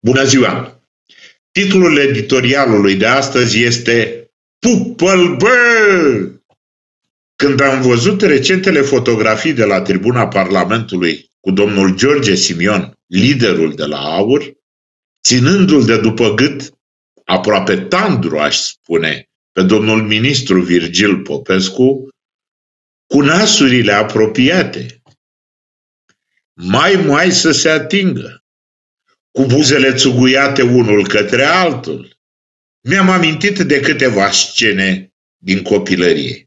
Bună ziua! Titlul editorialului de astăzi este Pupă-l bă! Când am văzut recentele fotografii de la tribuna Parlamentului cu domnul George Simion, liderul de la AUR, ținându-l de după gât, aproape tandru aș spune, pe domnul ministru Virgil Popescu, cu nasurile apropiate, mai să se atingă, cu buzele țuguiate unul către altul, mi-am amintit de câteva scene din copilărie.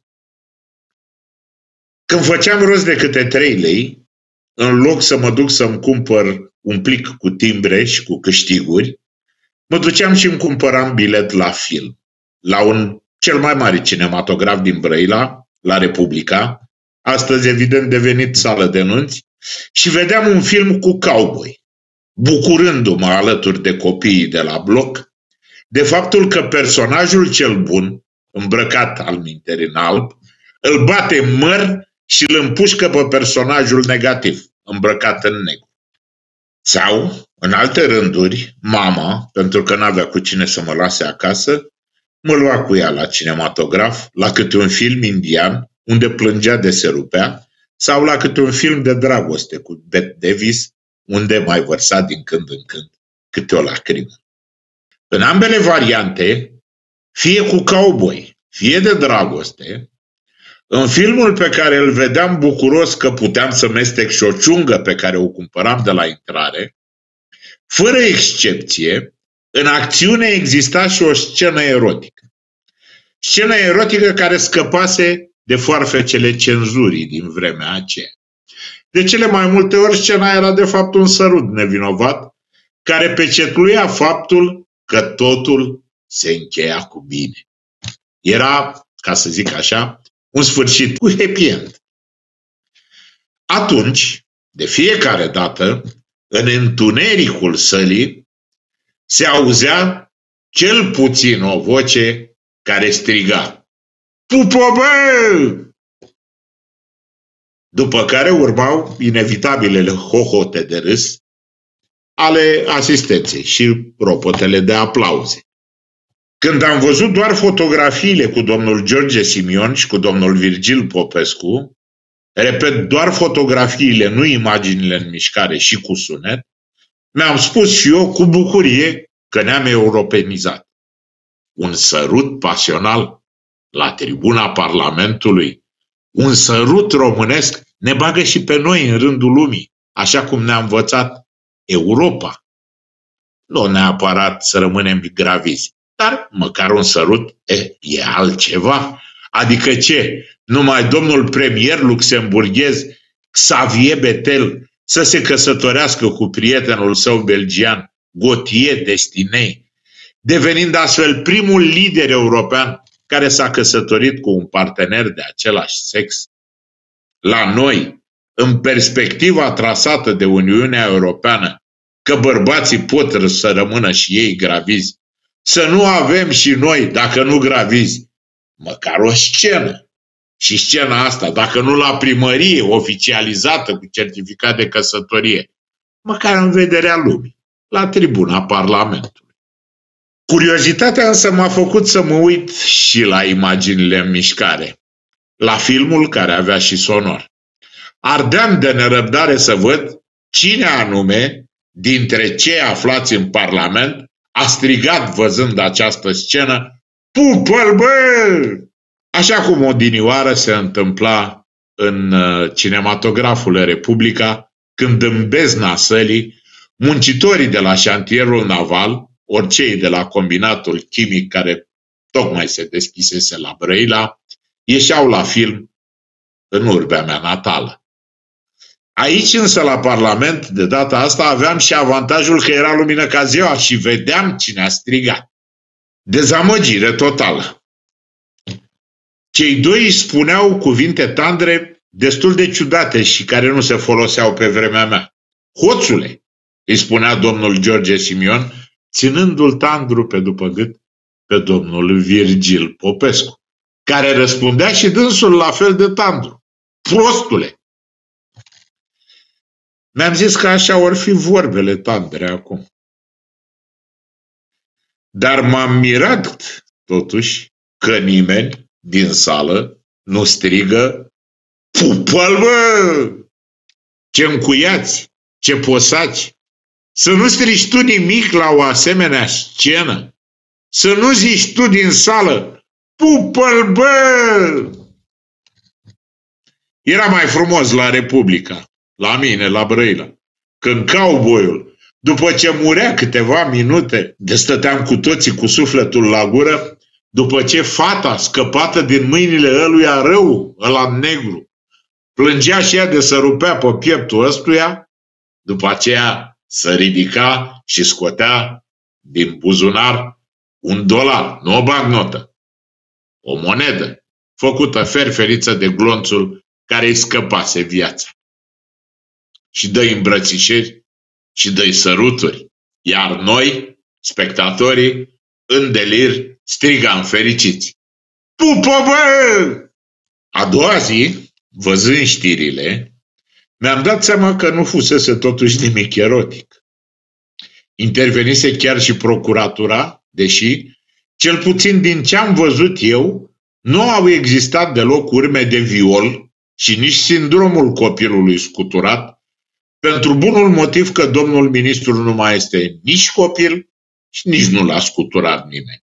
Când făceam rost de câte 3 lei, în loc să mă duc să-mi cumpăr un plic cu timbre și cu câștiguri, mă duceam și îmi cumpăram bilet la film, la cel mai mare cinematograf din Brăila, la Republica, astăzi evident devenit sală de nunți, și vedeam un film cu cowboy, bucurându-mă alături de copiii de la bloc de faptul că personajul cel bun, îmbrăcat alminteri în alb, îl bate în măr și îl împușcă pe personajul negativ, îmbrăcat în negru. Sau, în alte rânduri, mama, pentru că n-avea cu cine să mă lase acasă, mă lua cu ea la cinematograf, la câte un film indian, unde plângea de se rupea, sau la câte un film de dragoste cu Bette Davis, unde mai vărsa din când în când câte o lacrimă. În ambele variante, fie cu cowboy, fie de dragoste, în filmul pe care îl vedeam bucuros că puteam să mestec și o ciungă pe care o cumpăram de la intrare, fără excepție, în acțiune exista și o scenă erotică. Scenă erotică care scăpase de foarfecele cenzurii din vremea aceea. De cele mai multe ori, scena era de fapt un sărut nevinovat, care pecetluia faptul că totul se încheia cu bine. Era, ca să zic așa, un sfârșit cu happy end. Atunci, de fiecare dată, în întunericul sălii, se auzea cel puțin o voce care striga: "Pupă, bă!" După care urmau inevitabilele hohote de râs ale asistenței și ropotele de aplauze. Când am văzut doar fotografiile cu domnul George Simion și cu domnul Virgil Popescu, repet, doar fotografiile, nu imaginile în mișcare și cu sunet, mi-am spus și eu cu bucurie că ne-am europenizat. Un sărut pasional la tribuna Parlamentului, un sărut românesc, ne bagă și pe noi în rândul lumii, așa cum ne-a învățat Europa. Nu neapărat să rămânem gravizi, dar măcar un sărut e altceva. Adică ce? Numai domnul premier luxemburghez Xavier Bettel să se căsătorească cu prietenul său belgian Gauthier Destinei, devenind astfel primul lider european care s-a căsătorit cu un partener de același sex? La noi, în perspectiva trasată de Uniunea Europeană, că bărbații pot să rămână și ei gravizi, să nu avem și noi, dacă nu gravizi, măcar o scenă. Și scena asta, dacă nu la primărie, oficializată cu certificat de căsătorie, măcar în vederea lumii, la tribuna Parlamentului. Curiozitatea însă m-a făcut să mă uit și la imaginile în mișcare, la filmul care avea și sonor. Ardeam de nerăbdare să văd cine anume dintre cei aflați în Parlament a strigat văzând această scenă: "Pupă-l, bă!" Așa cum odinioară se întâmpla în cinematograful Republica, când în bezna sălii muncitorii de la șantierul naval, ori cei de la combinatul chimic care tocmai se deschisese la Brăila, ieșeau la film în urbea mea natală. Aici însă, la Parlament, de data asta, aveam și avantajul că era lumină ca ziua și vedeam cine a strigat. Dezamăgire totală. Cei doi își spuneau cuvinte tandre destul de ciudate și care nu se foloseau pe vremea mea. "Hoțule!" îi spunea domnul George Simion, ținându-l tandru pe după gât pe domnul Virgil Popescu, care răspundea și dânsul la fel de tandru: "Prostule!" Mi-am zis că așa or fi vorbele tandre acum. Dar m-am mirat, totuși, că nimeni din sală nu strigă: pupă-l, bă! Ce încuiați, ce posaci! Să nu strici tu nimic la o asemenea scenă. Să nu zici tu din sală: pupă-l, bă! Era mai frumos la Republica, la mine, la Brăila, când cowboyul, după ce murea câteva minute, de stăteam cu toții cu sufletul la gură, după ce fata scăpată din mâinile ăluia rău, ăla negru, plângea și ea de să rupea pe pieptul ăstuia, după aceea se ridica și scotea din buzunar $1, nu o bancnotă, o monedă, făcută ferferiță de glonțul care îi scăpase viața. Și dă-i îmbrățișeri și dă-i săruturi, iar noi, spectatorii, în delir, strigam fericiți: pupă, bă! A doua zi, văzând știrile, mi-am dat seama că nu fusese totuși nimic erotic. Intervenise chiar și procuratura, deși, cel puțin din ce am văzut eu, nu au existat deloc urme de viol și nici sindromul copilului scuturat, pentru bunul motiv că domnul ministru nu mai este nici copil și nici nu l-a scuturat nimeni.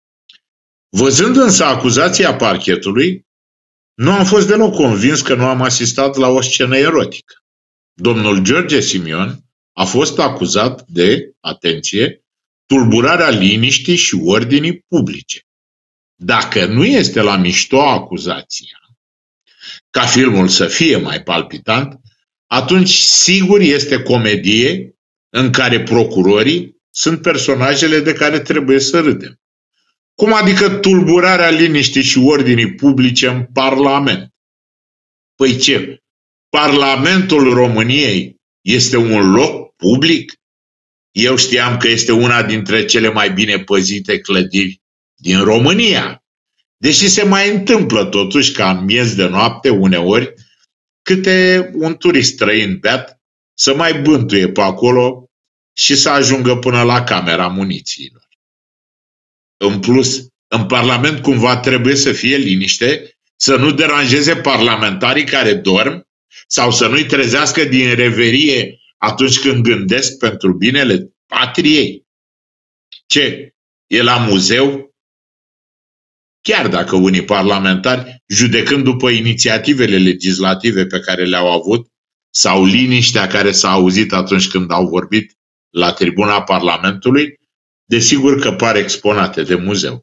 Văzând însă acuzația parchetului, nu am fost deloc convins că nu am asistat la o scenă erotică. Domnul George Simion a fost acuzat de, atenție, tulburarea liniștii și ordinii publice. Dacă nu este la mișto acuzația, ca filmul să fie mai palpitant, atunci sigur este comedie în care procurorii sunt personajele de care trebuie să râdem. Cum adică tulburarea liniștii și ordinii publice în Parlament? Păi ce? Parlamentul României este un loc public? Eu știam că este una dintre cele mai bine păzite clădiri din România. Deși se mai întâmplă totuși ca în miez de noapte, uneori, câte un turist străin beat să mai bântuie pe acolo și să ajungă până la camera munițiilor. În plus, în Parlament cumva trebuie să fie liniște, să nu deranjeze parlamentarii care dorm sau să nu-i trezească din reverie atunci când gândesc pentru binele patriei. Ce? E la muzeu? Chiar dacă unii parlamentari, judecând după inițiativele legislative pe care le-au avut sau liniștea care s-a auzit atunci când au vorbit la tribuna Parlamentului, desigur că par exponate de muzeu.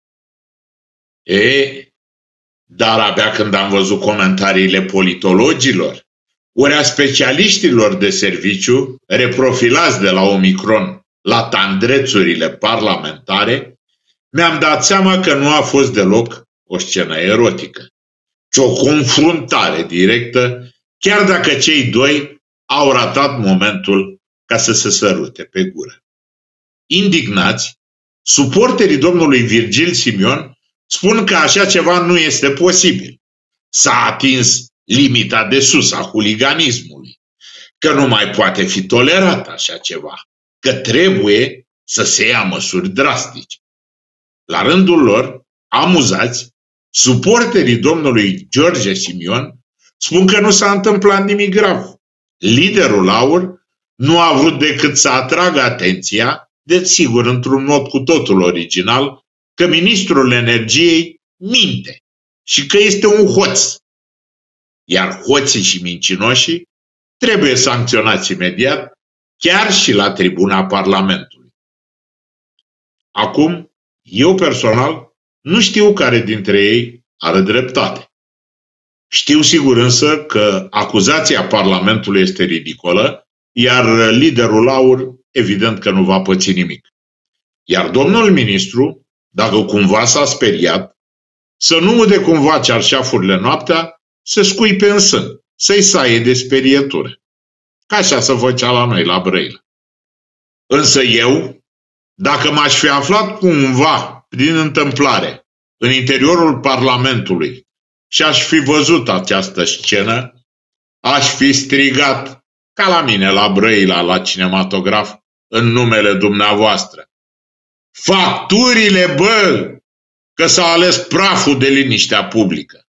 Dar abia când am văzut comentariile politologilor, ori a specialiștilor de serviciu, reprofilați de la Omicron la tandrețurile parlamentare, mi-am dat seama că nu a fost deloc o scenă erotică, ci o confruntare directă, chiar dacă cei doi au ratat momentul ca să se sărute pe gură. Indignați, suporterii domnului Virgil Simion spun că așa ceva nu este posibil. S-a atins limita de sus a huliganismului, că nu mai poate fi tolerat așa ceva, că trebuie să se ia măsuri drastice. La rândul lor, amuzați, suporterii domnului George Simion spun că nu s-a întâmplat nimic grav. Liderul AUR nu a vrut decât să atragă atenția, desigur într-un mod cu totul original, că ministrul energiei minte și că este un hoț. Iar hoții și mincinoșii trebuie sancționați imediat, chiar și la tribuna Parlamentului. Acum, eu personal nu știu care dintre ei are dreptate. Știu sigur însă că acuzația Parlamentului este ridicolă, iar liderul AUR evident că nu va păți nimic. Iar domnul ministru, dacă cumva s-a speriat, să nu ude cumva cearșafurile noaptea, să scuipe în sân, să-i saie de sperietură. Ca așa se făcea la noi, la Brăila. Însă eu, dacă m-aș fi aflat cumva, prin întâmplare, în interiorul Parlamentului și aș fi văzut această scenă, aș fi strigat, ca la mine, la Brăila, la cinematograf, în numele dumneavoastră: Facturile, bă, că s-a ales praful de liniștea publică.